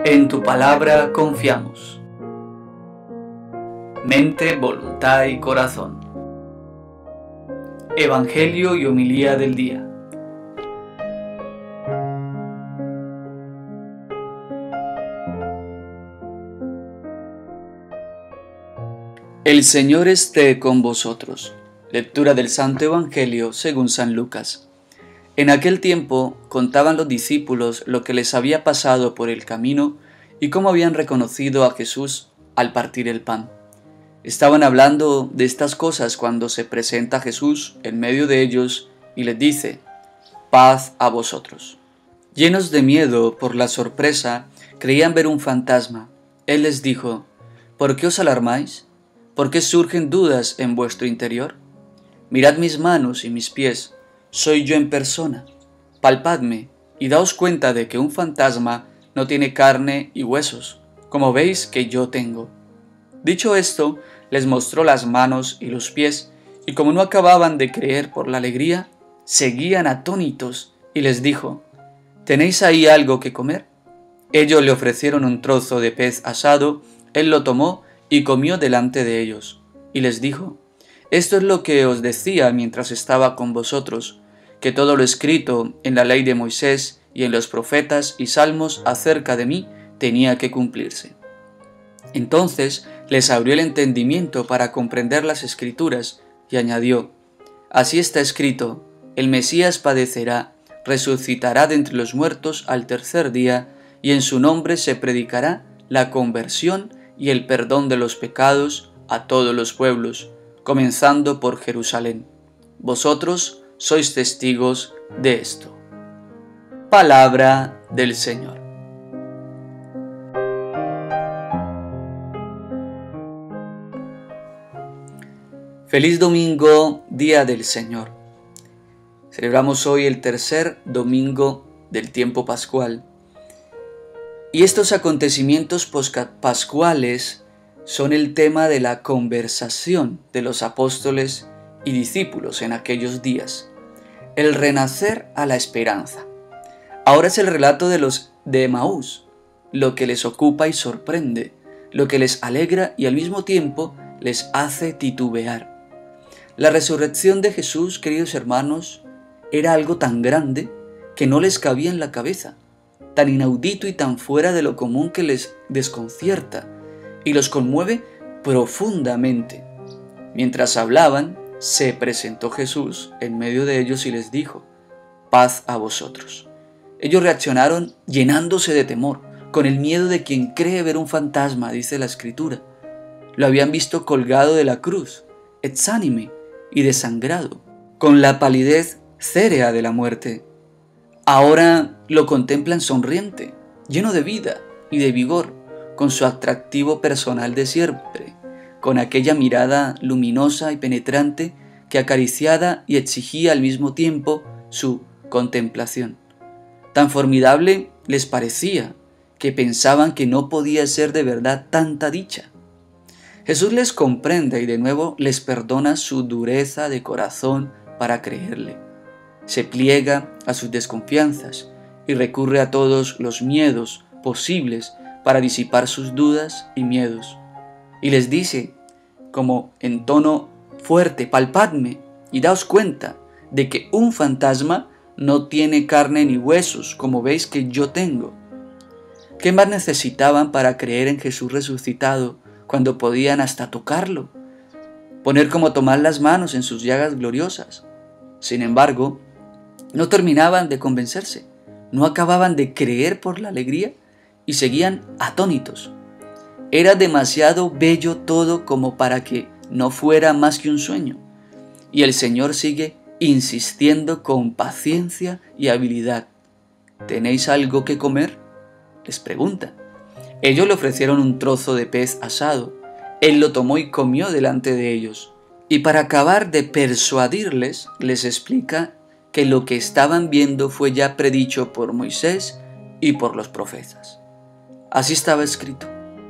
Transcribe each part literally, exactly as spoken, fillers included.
En tu palabra confiamos. Mente, voluntad y corazón. Evangelio y homilía del día. El Señor esté con vosotros. Lectura del Santo Evangelio según San Lucas. En aquel tiempo contaban los discípulos lo que les había pasado por el camino y cómo habían reconocido a Jesús al partir el pan. Estaban hablando de estas cosas cuando se presenta Jesús en medio de ellos y les dice: «Paz a vosotros». Llenos de miedo por la sorpresa, creían ver un fantasma. Él les dijo: «¿Por qué os alarmáis? ¿Por qué surgen dudas en vuestro interior? Mirad mis manos y mis pies, soy yo en persona. Palpadme y daos cuenta de que un fantasma no tiene carne y huesos, como veis que yo tengo». Dicho esto, les mostró las manos y los pies, y como no acababan de creer por la alegría, seguían atónitos, y les dijo: «¿Tenéis ahí algo que comer?». Ellos le ofrecieron un trozo de pez asado, él lo tomó y comió delante de ellos, y les dijo: «Esto es lo que os decía mientras estaba con vosotros, que todo lo escrito en la ley de Moisés y en los profetas y salmos acerca de mí tenía que cumplirse». Entonces les abrió el entendimiento para comprender las Escrituras, y añadió: «Así está escrito, el Mesías padecerá, resucitará de entre los muertos al tercer día, y en su nombre se predicará la conversión y el perdón de los pecados a todos los pueblos, comenzando por Jerusalén. Vosotros sois testigos de esto». Palabra del Señor. Feliz domingo, día del Señor. Celebramos hoy el tercer domingo del tiempo pascual. Y estos acontecimientos pascuales son el tema de la conversación de los apóstoles y discípulos en aquellos días. El renacer a la esperanza. Ahora es el relato de los de Emaús, lo que les ocupa y sorprende, lo que les alegra y al mismo tiempo les hace titubear. La resurrección de Jesús, queridos hermanos, era algo tan grande que no les cabía en la cabeza, tan inaudito y tan fuera de lo común que les desconcierta y los conmueve profundamente. Mientras hablaban, se presentó Jesús en medio de ellos y les dijo: «Paz a vosotros». Ellos reaccionaron llenándose de temor, con el miedo de quien cree ver un fantasma, dice la Escritura. Lo habían visto colgado de la cruz, exánime y desangrado, con la palidez cérea de la muerte. Ahora lo contemplan sonriente, lleno de vida y de vigor, con su atractivo personal de siempre, con aquella mirada luminosa y penetrante que acariciaba y exigía al mismo tiempo su contemplación. Tan formidable les parecía que pensaban que no podía ser de verdad tanta dicha. Jesús les comprende y de nuevo les perdona su dureza de corazón para creerle. Se pliega a sus desconfianzas y recurre a todos los miedos posibles para disipar sus dudas y miedos. Y les dice, como en tono fuerte: «Palpadme y daos cuenta de que un fantasma no tiene carne ni huesos, como veis que yo tengo». ¿Qué más necesitaban para creer en Jesús resucitado cuando podían hasta tocarlo, poner como tomar las manos en sus llagas gloriosas? Sin embargo, no terminaban de convencerse, no acababan de creer por la alegría y seguían atónitos. Era demasiado bello todo como para que no fuera más que un sueño. Y el Señor sigue insistiendo con paciencia y habilidad. «¿Tenéis algo que comer?», les pregunta. Ellos le ofrecieron un trozo de pez asado. Él lo tomó y comió delante de ellos. Y para acabar de persuadirles, les explica que lo que estaban viendo fue ya predicho por Moisés y por los profetas. Así estaba escrito.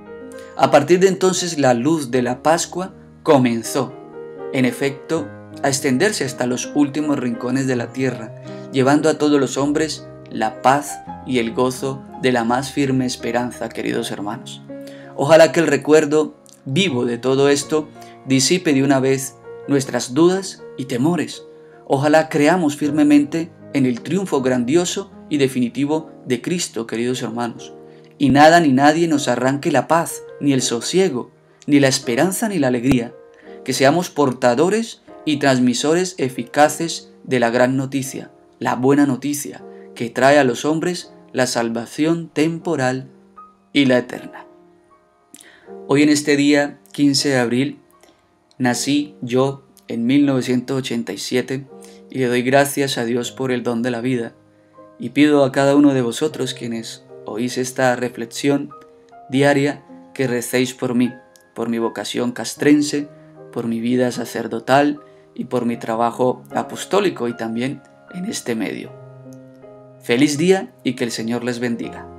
A partir de entonces la luz de la Pascua comenzó, en efecto, a extenderse hasta los últimos rincones de la tierra, llevando a todos los hombres la paz y el gozo de la más firme esperanza, queridos hermanos. Ojalá que el recuerdo vivo de todo esto disipe de una vez nuestras dudas y temores. Ojalá creamos firmemente en el triunfo grandioso y definitivo de Cristo, queridos hermanos, y nada ni nadie nos arranque la paz, ni el sosiego, ni la esperanza ni la alegría, que seamos portadores y transmisores eficaces de la gran noticia, la buena noticia, que trae a los hombres la salvación temporal y la eterna. Hoy en este día, quince de abril, nací yo en mil novecientos ochenta y siete y le doy gracias a Dios por el don de la vida y pido a cada uno de vosotros quienes oís esta reflexión diaria que recéis por mí, por mi vocación castrense, por mi vida sacerdotal y por mi trabajo apostólico y también en este medio. Feliz día y que el Señor les bendiga.